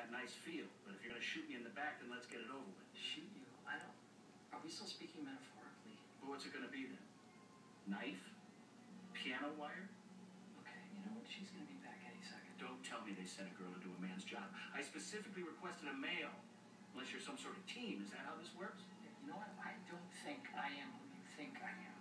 that nice feel. But if you're going to shoot me in the back, then let's get it over with. Shoot you? I don't... Are we still speaking metaphorically? Well, what's it going to be then? Knife? Piano wire? Okay, you know what? She's going to be back any second. Don't tell me they sent a girl to do a man's job. I specifically requested a male. Unless you're some sort of team. Is that how this works? You know what? I don't think I am who you think I am.